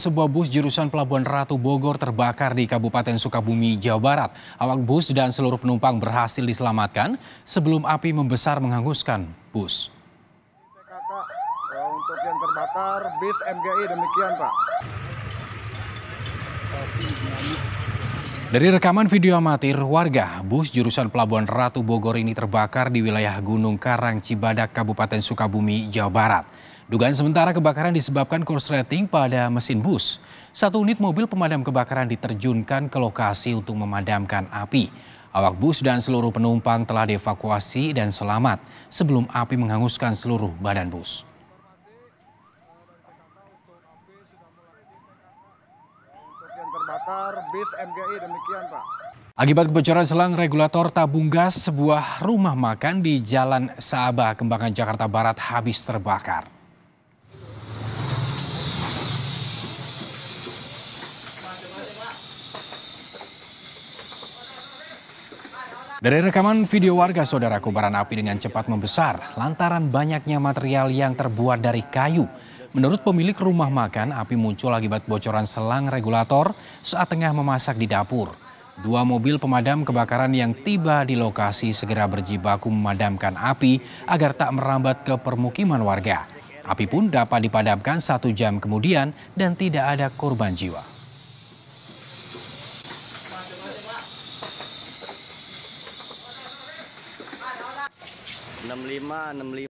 Sebuah bus jurusan Pelabuhan Ratu Bogor terbakar di Kabupaten Sukabumi, Jawa Barat. Awak bus dan seluruh penumpang berhasil diselamatkan sebelum api membesar menghanguskan bus. PKK untuk yang terbakar bis MGI, demikian Pak. Dari rekaman video amatir warga, bus jurusan Pelabuhan Ratu Bogor ini terbakar di wilayah Gunung Karang, Cibadak, Kabupaten Sukabumi, Jawa Barat. Dugaan sementara kebakaran disebabkan korsleting pada mesin bus. Satu unit mobil pemadam kebakaran diterjunkan ke lokasi untuk memadamkan api. Awak bus dan seluruh penumpang telah dievakuasi dan selamat sebelum api menghanguskan seluruh badan bus. Untuk yang terbakar bis MGI, demikian Pak. Akibat kebocoran selang regulator tabung gas, sebuah rumah makan di Jalan Saabah, Kembangan, Jakarta Barat habis terbakar. Dari rekaman video warga, saudara, kobaran api dengan cepat membesar lantaran banyaknya material yang terbuat dari kayu. Menurut pemilik rumah makan, api muncul akibat bocoran selang regulator saat tengah memasak di dapur. Dua mobil pemadam kebakaran yang tiba di lokasi segera berjibaku memadamkan api agar tak merambat ke permukiman warga. Api pun dapat dipadamkan 1 jam kemudian dan tidak ada korban jiwa. 65.